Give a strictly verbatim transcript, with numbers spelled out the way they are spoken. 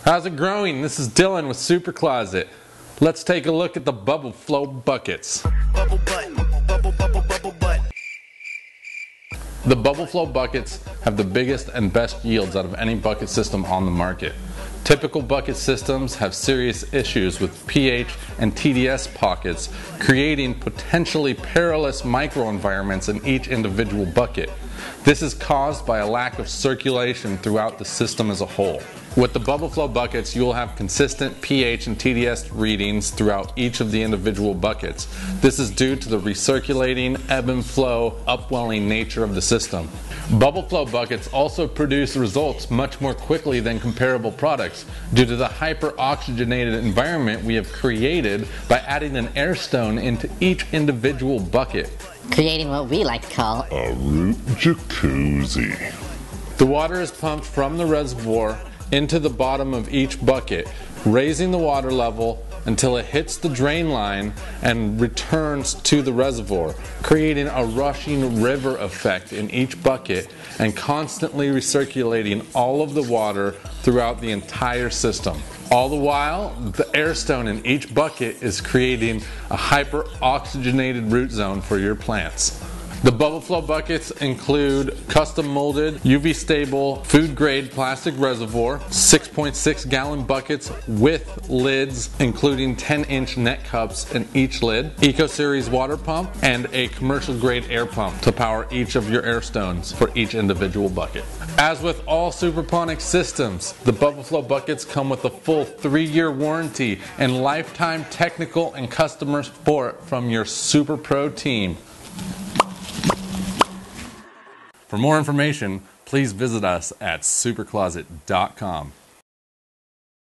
How's it growing? This is Dylan with Super Closet. Let's take a look at the Bubble Flow buckets. Bubble butt, bubble, bubble, bubble butt. The Bubble Flow buckets have the biggest and best yields out of any bucket system on the market. Typical bucket systems have serious issues with pH and T D S pockets, creating potentially perilous microenvironments in each individual bucket. This is caused by a lack of circulation throughout the system as a whole. With the Bubble Flow buckets, you will have consistent pH and T D S readings throughout each of the individual buckets. This is due to the recirculating, ebb and flow, upwelling nature of the system. Bubble Flow buckets also produce results much more quickly than comparable products due to the hyper-oxygenated environment we have created by adding an air stone into each individual bucket, creating what we like to call a root jacuzzi. The water is pumped from the reservoir into the bottom of each bucket, raising the water level until it hits the drain line and returns to the reservoir, creating a rushing river effect in each bucket and constantly recirculating all of the water throughout the entire system. All the while, the air stone in each bucket is creating a hyper-oxygenated root zone for your plants. The Bubble Flow buckets include custom molded, U V stable, food grade plastic reservoir, six point six gallon buckets with lids including ten inch net cups in each lid, Eco Series water pump, and a commercial grade air pump to power each of your air stones for each individual bucket. As with all superponic systems, the Bubble Flow buckets come with a full three year warranty and lifetime technical and customer support from your Super Pro team. For more information, please visit us at super closet dot com.